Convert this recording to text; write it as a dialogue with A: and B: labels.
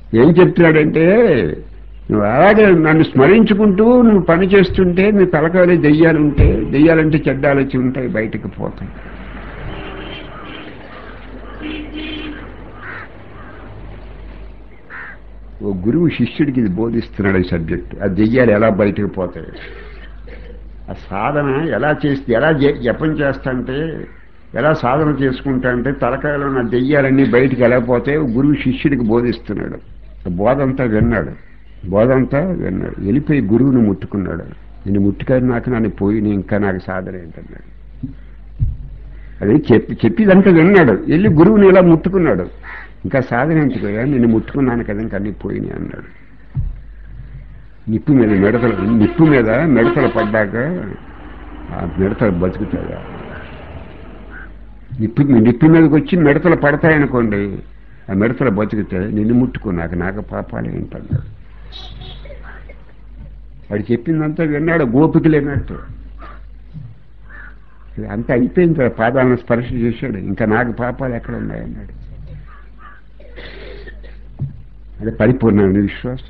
A: ఏం చెప్తున్నాడంటే, నువ్వు అలాగే నన్ను స్మరించుకుంటూ నువ్వు పని చేస్తుంటే నీ తలకాయలు దెయ్యాలుంటే, దెయ్యాలంటే చెడ్డ ఆలోచన ఉంటాయి, బయటకు పోతాయి. ఓ గురువు శిష్యుడికి ఇది బోధిస్తున్నాడు, ఈ సబ్జెక్ట్. ఆ దెయ్యాలు ఎలా బయటకు పోతాయి, ఆ సాధన ఎలా చేస్తే, ఎలా జపం చేస్తాంటే, ఎలా సాధన చేసుకుంటా అంటే తలకాయలో ఉన్న దెయ్యాలన్నీ బయటికి ఎలా పోతాయి గురువు శిష్యుడికి బోధిస్తున్నాడు. బోధంతా విన్నాడు, వెళ్ళిపోయి గురువుని ముట్టుకున్నాడు. నేను ముట్టుకారు నాకు నన్ను పోయి ఇంకా నాకు సాధన ఏంటన్నాడు. అది చెప్పిదంతా విన్నాడు, వెళ్ళి గురువుని ఇలా ముట్టుకున్నాడు. ఇంకా సాధన ఎంచుకోయా, నేను ముట్టుకున్నాను కదా ఇంకా అన్నీ పోయినాయి అన్నాడు. నిప్పు మీద మిడతలు పడ్డాక ఆ మిడతలు బతుకుతాయా? నిప్పు మీదకి వచ్చి మిడతలు పడతాయనుకోండి, ఆ మిడతలు బతుకుతాయి. నిన్ను ముట్టుకున్నాక నాకు పాపాలు ఏంటన్నాడు. వాడు చెప్పిందంతా విన్నాడు, గోపికలు విన్నట్టు. అంతా అయిపోయిన తర్వాత పాదాలను స్పర్శ చేశాడు, ఇంకా నాకు పాపాలు ఎక్కడ ఉన్నాయన్నాడు. అదే పరిపూర్ణమైన విశ్వాసం.